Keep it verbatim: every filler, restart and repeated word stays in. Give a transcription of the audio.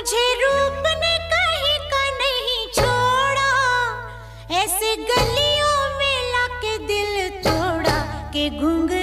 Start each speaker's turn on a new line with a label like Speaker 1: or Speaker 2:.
Speaker 1: मुझे रूप ने कहीं का नहीं छोड़ा, ऐसे गलियों में लाके दिल तोड़ा के घूंघ